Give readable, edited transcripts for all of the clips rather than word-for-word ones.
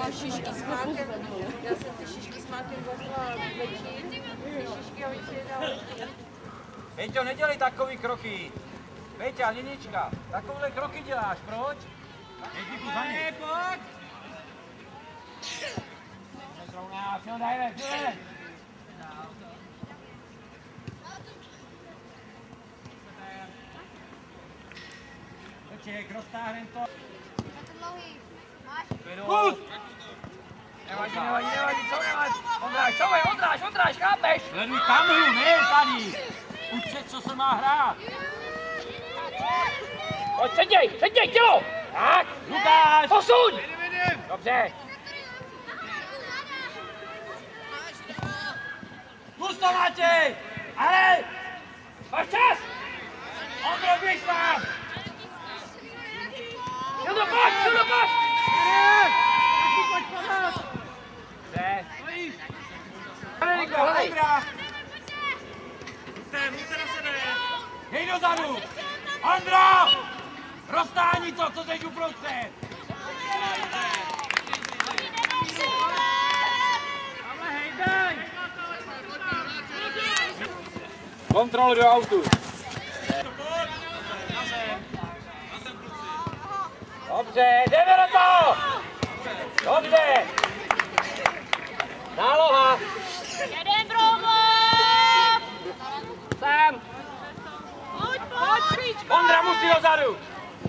šišky s mákem. Já jsem ty šišky s mákem vařila večír. Šišky a večír dala. Peťo, nedělej takový kroky. Peťa, Ninička, takovéhle kroky děláš, proč? Ježíku, za ně. Pojď! Nezrovná, všechno dajme, půjde. Peček, roztáhnem to. Kus! Nevadí, co nevadí? Ondráš, chápeš? Sleduj tamhlu, ne tady. Uč se, co se má hrát. Pojď, předěj, tělo! Tak, Lukáš! Posuň! Dobře. Pust to, Matěj! Ale! Máš čas! Ondro, běž tam! Šudo, pojď! Pojď pomoct! Dobře. Hledej! Můžete na sebe! Hej dozadu! Ondro! Roztáhni to, co teď uprostřed! Kontrolu do autu! Dobře, jdeme do toho! Dobře! Záloha! Jeden problém! Sam! Pojď, Špičko! Ondra musí dozadu!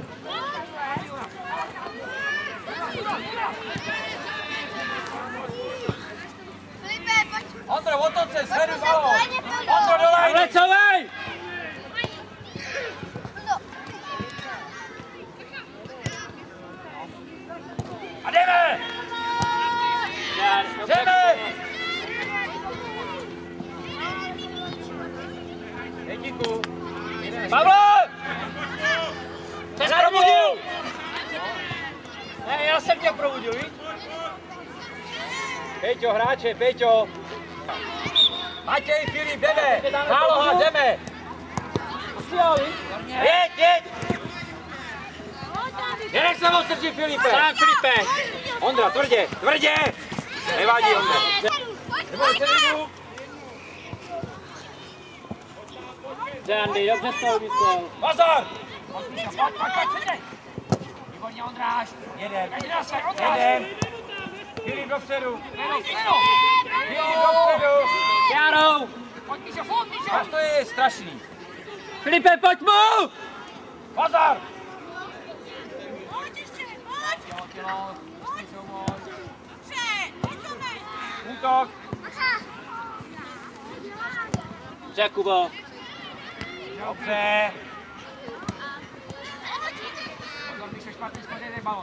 Filipe, pojď! Ondro, otoč se, sleduj balón! Ondro, dolej! Vlecovej! A jdeme! Jdeme! Dětíku! Pavle! Jsi se probudil? Ne, já jsem tě probudil, víš? Peťo, hráče, Peťo! Matěj, Filip, jdeme! Záloha, jdeme! Jeď! Nenech se odstrčit, Filipe! Sám, Filipe! Ondra, tvrdě! Nevadí, Ondra! Neboj se, jdu! Andy, dobře jsi to vymyslel. Pozor! Pojď, předej! Výborně, Ondráš! Jeden! Filip dopředu! Filip dopředu! Jarou! Pojď, Míšo! Až to je strašný! Filipe, pojď mu! Pozor! Útok! Dobře, Kubo. Dobře! Pozor, Míšo, špatný balón!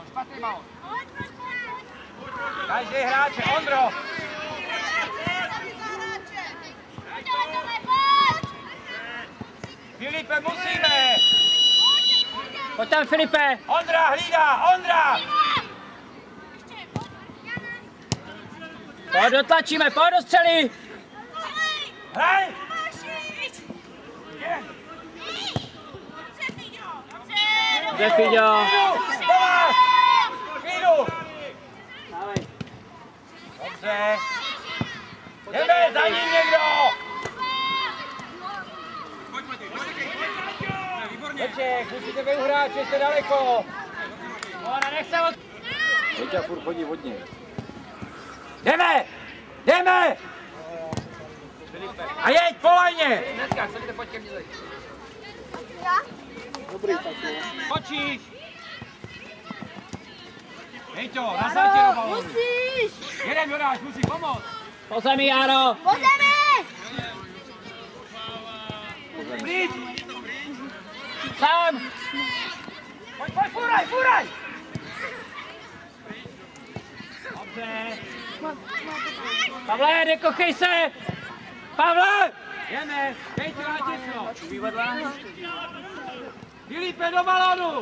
Každý hráče, Ondro! Filipe, musíme! Pojď tam, Filipe! Ondra hlídá! Pojď dotlačíme, pojď do střely! Hraj! Dobře, Fiďo! Klidu! Dobře! Jdeme, za ním někdo! Peček, musíte být hráči, jste daleko! Ona nechce od... Peťa furt chodí od něj. Jdeme! A jeď, po lajně! Dneska, chcete pojď ke mně zajít. Dobrý, tak jo. Počíš! Hejťo, na zátě do balónu. Musíš! Jeden Jonáš, musí pomoct. Po zemi, Jaro! Po zemi! Pryč! Sám! Pojď, furaj! Dobře. Pavle, nekochej se! Pavle! Jdeme, Hejťo na těsno. Filipe do balónu!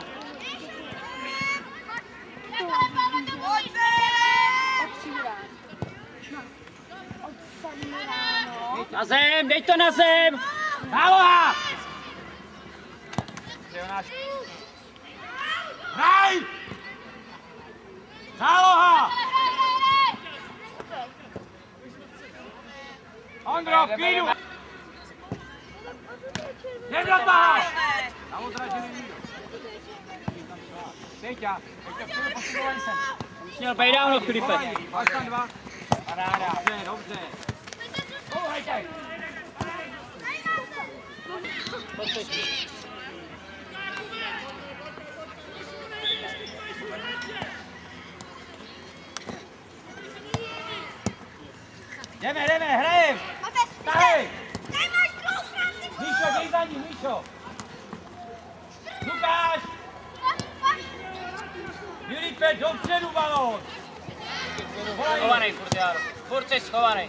Na zem, dej to na zem! Záloha! Hraj! Záloha! Míšo, v klidu! Nedotáš! Na odražený nikdo. Peťa, vstupu posunulají sem. Měl bej dávno, Filipe. Máš tam dva. Paráda. Dobře, dobře. Pohejte. Jdeme, hrajem! Tahej! Míšo, běj za ním, Míšo! Lukáš! Filipe, dopředu balón! Schovanej furt, Jaro. Furt jsi schovanej.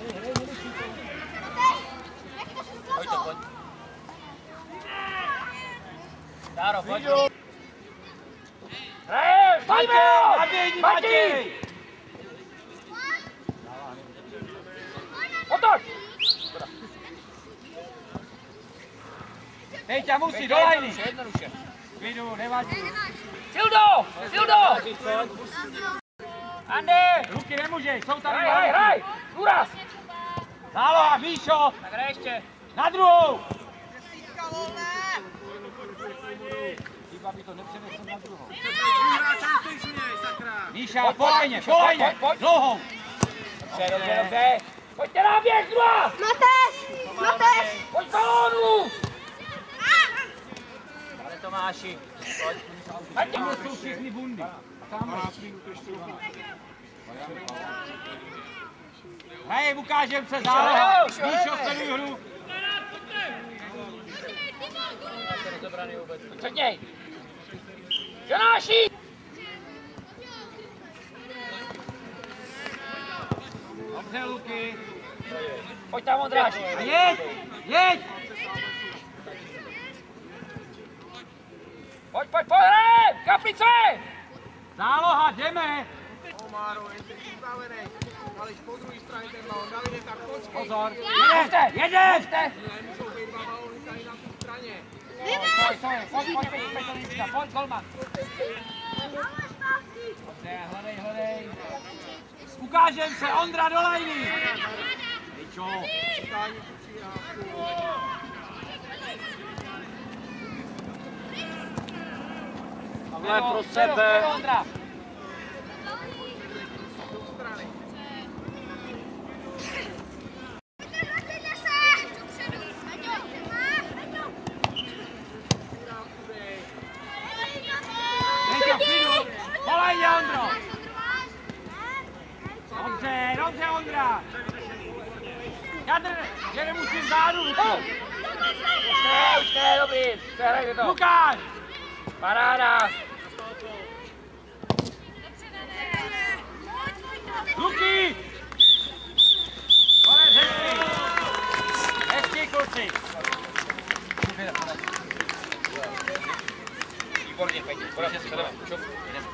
Pojď to, pojď. Jaro, pojď. Hrajem! Matěj! Matěj! Otoč! Peťa musí do lajny! Jednoduše. Klidu, nevadí. Sildo! Andy! Ruky nemůžeš, jsou tam Hraj! Úraz! Záloha, Míšo! Tak hraj ještě. Na druhou! Chyba by to nepřenesl na druhou. Míša, polajně, dlouhou! Dobře. Pojďte na běh, druhá! Mateš! Pojď balónu! Ale Tomáši, pojď. Tam jsou všechny bundy. Hej, ukážem se záloha. Míšo, sleduj hru. Předněj! Jonáši! Dobře, Luky. Pojď tam, Ondráš. A jeď! Pojď, hraj! Kaplice! Záloha, jdeme! Máro, jsi připravený, ale po druhé straně ten balón, Davide, tak počkej. Pozor, Jede! jede! Můžou být dva balóny tady na té straně. Pojď, golman. Dobře, hledej. Ukážem se, Ondra do lajny. Hejčo. Přitání tu přihrávku. Pavle, pro sebe. Ondra. Polajně, Ondro. Dobře, Ondra. Jadr, jeden musím zádu. Už ne, dobrý. Přehrajte to. Lukáš. Paráda. Luky. Konec, hezký kluci. Výborně, Peťo. Podařně si jdeme. Šup, jdeme.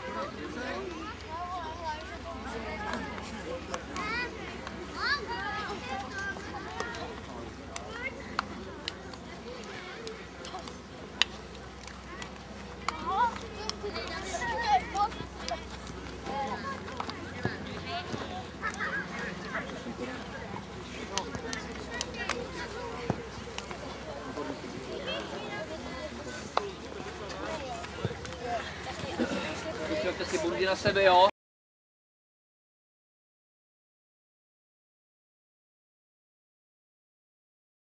Připravte si bundy na sebe, jo?